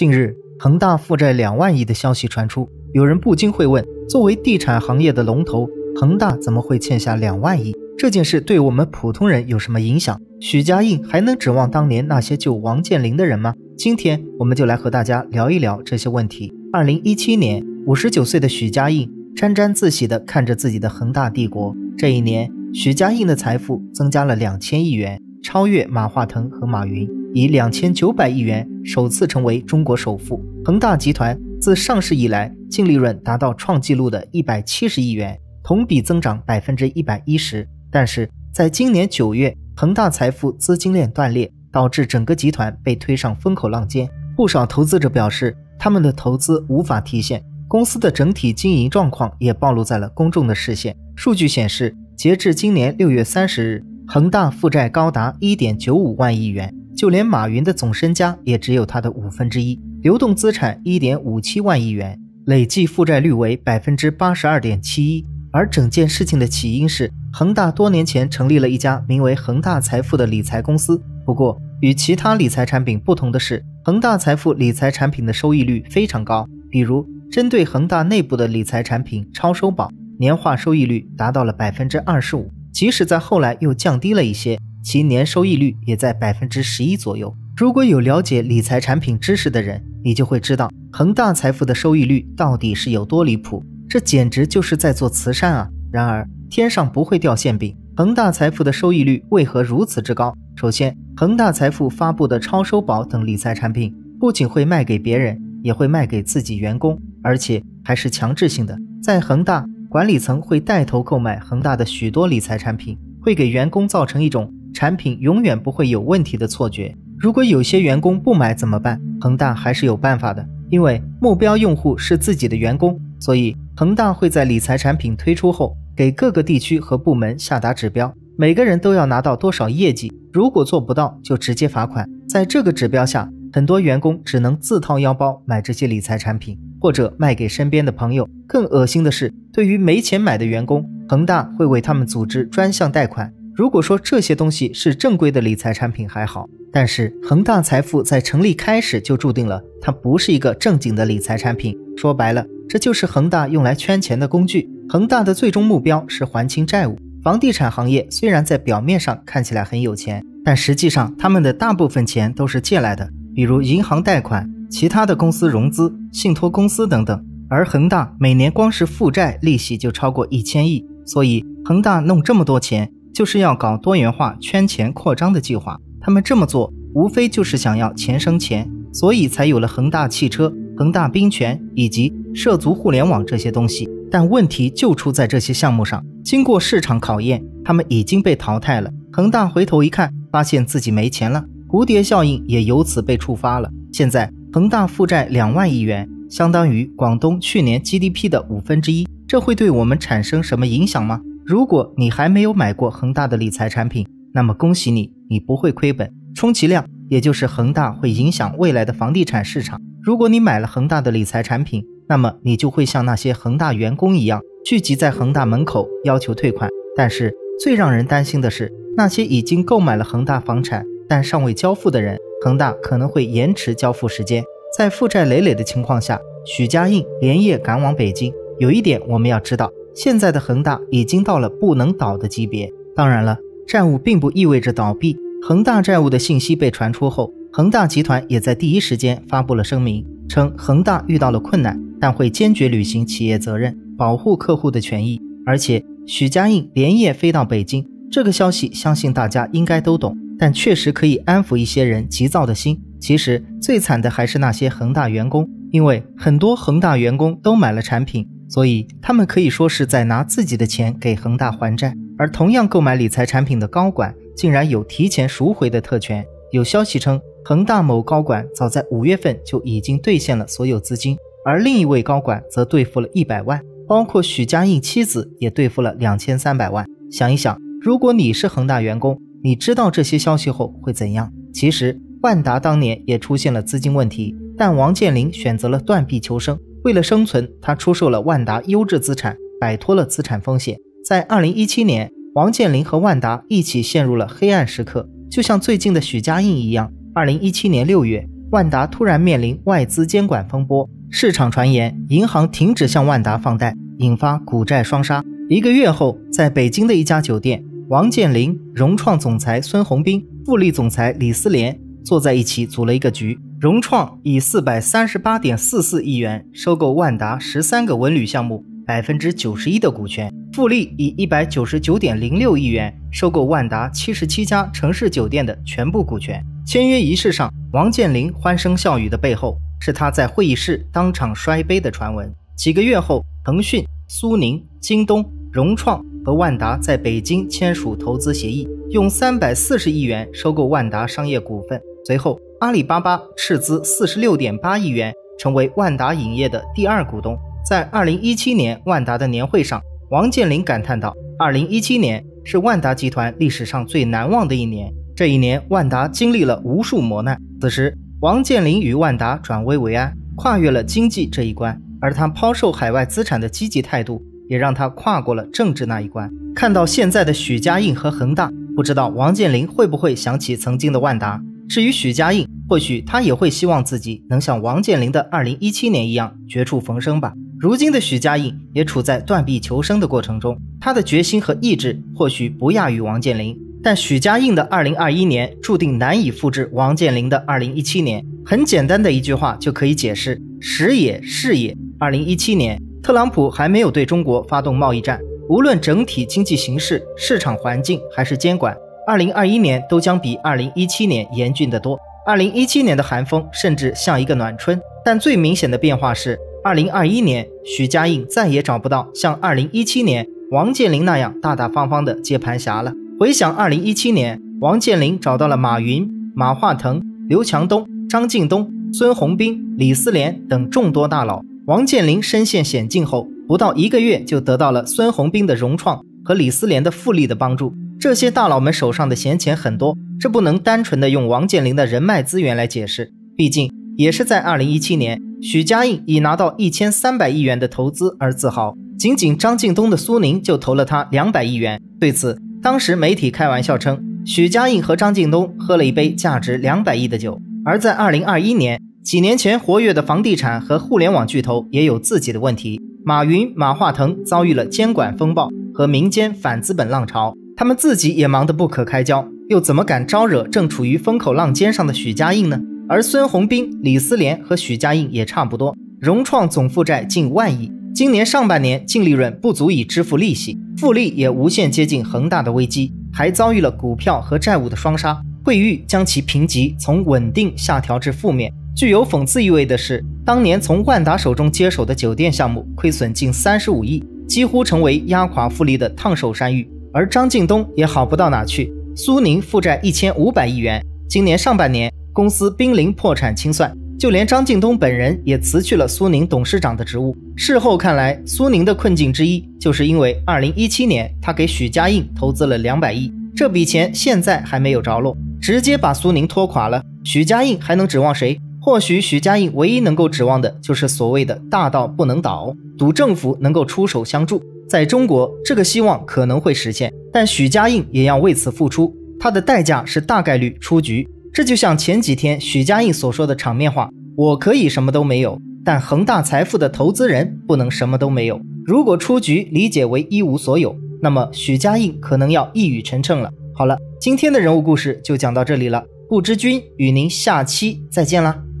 近日，恒大负债2万亿的消息传出，有人不禁会问，作为地产行业的龙头，恒大怎么会欠下2万亿？这件事对我们普通人有什么影响？许家印还能指望当年那些救王健林的人吗？今天我们就来和大家聊一聊这些问题。2017年，59岁的许家印沾沾自喜地看着自己的恒大帝国。这一年，许家印的财富增加了2000亿元，超越马化腾和马云，以2900亿元首次成为中国首富。恒大集团自上市以来，净利润达到创纪录的170亿元，同比增长110%。但是在今年9月，恒大财富资金链断裂，导致整个集团被推上风口浪尖。不少投资者表示，他们的投资无法提现，公司的整体经营状况也暴露在了公众的视线。数据显示，截至今年6月30日，恒大负债高达 1.95 万亿元，就连马云的总身家也只有他的1/5，流动资产 1.57 万亿元，累计负债率为 82.71%。而整件事情的起因是，恒大多年前成立了一家名为恒大财富的理财公司。不过，与其他理财产品不同的是，恒大财富理财产品的收益率非常高。比如，针对恒大内部的理财产品超收保，年化收益率达到了 25%， 即使在后来又降低了一些，其年收益率也在 11% 左右。如果有了解理财产品知识的人，你就会知道恒大财富的收益率到底是有多离谱，这简直就是在做慈善啊！然而，天上不会掉馅饼，恒大财富的收益率为何如此之高？首先，恒大财富发布的超收保等理财产品，不仅会卖给别人，也会卖给自己员工，而且还是强制性的。在恒大，管理层会带头购买恒大的许多理财产品，会给员工造成一种产品永远不会有问题的错觉。如果有些员工不买怎么办？恒大还是有办法的，因为目标用户是自己的员工，所以恒大会在理财产品推出后，给各个地区和部门下达指标，每个人都要拿到多少业绩，如果做不到就直接罚款。在这个指标下，很多员工只能自掏腰包买这些理财产品，或者卖给身边的朋友。更恶心的是，对于没钱买的员工，恒大会为他们组织专项贷款。如果说这些东西是正规的理财产品还好，但是恒大财富在成立开始就注定了它不是一个正经的理财产品。说白了，这就是恒大用来圈钱的工具。恒大的最终目标是还清债务。房地产行业虽然在表面上看起来很有钱，但实际上他们的大部分钱都是借来的，比如银行贷款、其他的公司融资、信托公司等等。而恒大每年光是负债利息就超过1000亿，所以恒大弄这么多钱，就是要搞多元化圈钱扩张的计划。他们这么做无非就是想要钱生钱，所以才有了恒大汽车、恒大冰泉以及涉足互联网这些东西。但问题就出在这些项目上，经过市场考验，他们已经被淘汰了。恒大回头一看，发现自己没钱了，蝴蝶效应也由此被触发了。现在恒大负债2万亿元，相当于广东去年 GDP 的1/5，这会对我们产生什么影响吗？如果你还没有买过恒大的理财产品，那么恭喜你，你不会亏本。充其量也就是恒大会影响未来的房地产市场。如果你买了恒大的理财产品，那么你就会像那些恒大员工一样，聚集在恒大门口要求退款。但是最让人担心的是，那些已经购买了恒大房产但尚未交付的人，恒大可能会延迟交付时间。在负债累累的情况下，许家印连夜赶往北京。有一点我们要知道，现在的恒大已经到了不能倒的级别。当然了，债务并不意味着倒闭。恒大债务的信息被传出后，恒大集团也在第一时间发布了声明，称恒大遇到了困难，但会坚决履行企业责任，保护客户的权益。而且许家印连夜飞到北京，这个消息相信大家应该都懂，但确实可以安抚一些人急躁的心。其实最惨的还是那些恒大员工，因为很多恒大员工都买了产品，所以他们可以说是在拿自己的钱给恒大还债。而同样购买理财产品的高管竟然有提前赎回的特权。有消息称，恒大某高管早在5月份就已经兑现了所有资金，而另一位高管则兑付了100万，包括许家印妻子也兑付了2300万。想一想，如果你是恒大员工，你知道这些消息后会怎样？其实万达当年也出现了资金问题，但王健林选择了断臂求生，为了生存，他出售了万达优质资产，摆脱了资产风险。在2017年，王健林和万达一起陷入了黑暗时刻，就像最近的许家印一样。2017年6月， 万达突然面临外资监管风波，市场传言银行停止向万达放贷，引发股债双杀。1个月后，在北京的一家酒店，王健林、融创总裁孙宏斌、富力总裁李思廉坐在一起组了一个局。融创以 438.44 亿元收购万达13个文旅项目 91% 的股权，富力以 199.06 亿元收购万达77家城市酒店的全部股权。签约仪式上，王健林欢声笑语的背后，是他在会议室当场摔杯的传闻。几个月后，腾讯、苏宁、京东、融创和万达在北京签署投资协议，用340亿元收购万达商业股份。随后，阿里巴巴斥资46.8亿元成为万达影业的第2股东。在2017年万达的年会上，王健林感叹道：“2017年是万达集团历史上最难忘的一年。这一年，万达经历了无数磨难。此时，王健林与万达转危为安，跨越了经济这一关，而他抛售海外资产的积极态度，也让他跨过了政治那一关。看到现在的许家印和恒大，不知道王健林会不会想起曾经的万达？至于许家印，或许他也会希望自己能像王健林的2017年一样绝处逢生吧。如今的许家印也处在断臂求生的过程中，他的决心和意志或许不亚于王健林，但许家印的2021年注定难以复制王健林的2017年。很简单的一句话就可以解释：时也是也。2017年，特朗普还没有对中国发动贸易战，无论整体经济形势、市场环境还是监管，2021年都将比2017年严峻得多。2017年的寒风甚至像一个暖春，但最明显的变化是2021年许家印再也找不到像2017年王健林那样大大方方的接盘侠了。回想2017年，王健林找到了马云、马化腾、刘强东、张近东、孙宏斌、李思廉等众多大佬。王健林身陷险境后，不到1个月就得到了孙宏斌的融创和李思廉的富力的帮助。这些大佬们手上的闲钱很多，这不能单纯的用王健林的人脉资源来解释。毕竟也是在2017年，许家印以拿到1300亿元的投资而自豪，仅仅张近东的苏宁就投了他200亿元。对此，当时媒体开玩笑称，许家印和张近东喝了一杯价值200亿的酒。而在2021年，几年前活跃的房地产和互联网巨头也有自己的问题。马云、马化腾遭遇了监管风暴和民间反资本浪潮，他们自己也忙得不可开交，又怎么敢招惹正处于风口浪尖上的许家印呢？而孙宏斌、李思廉和许家印也差不多，融创总负债近1万亿，今年上半年净利润不足以支付利息，富力也无限接近恒大的危机，还遭遇了股票和债务的双杀，惠誉将其评级从稳定下调至负面。具有讽刺意味的是，当年从万达手中接手的酒店项目亏损近35亿，几乎成为压垮富力的烫手山芋。而张近东也好不到哪去，苏宁负债1500亿元，今年上半年公司濒临破产清算，就连张近东本人也辞去了苏宁董事长的职务。事后看来，苏宁的困境之一就是因为2017年他给许家印投资了200亿，这笔钱现在还没有着落，直接把苏宁拖垮了，许家印还能指望谁？或许许家印唯一能够指望的就是所谓的大到不能倒，赌政府能够出手相助。在中国，这个希望可能会实现，但许家印也要为此付出，他的代价是大概率出局。这就像前几天许家印所说的场面话：我可以什么都没有，但恒大财富的投资人不能什么都没有。如果出局理解为一无所有，那么许家印可能要一语成谶了。好了，今天的人物故事就讲到这里了，不知君与您下期再见啦。